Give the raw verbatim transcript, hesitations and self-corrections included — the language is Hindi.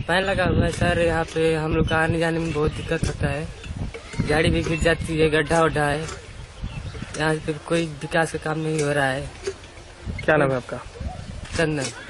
कैंपेन लगा हुआ है सर। यहाँ पे हम लोग का आने जाने में बहुत दिक्कत होता है, गाड़ी भी गिर जाती है, गड्ढा वड्ढा है। यहाँ पे कोई विकास का काम नहीं हो रहा है। क्या नाम है आपका? चंदन।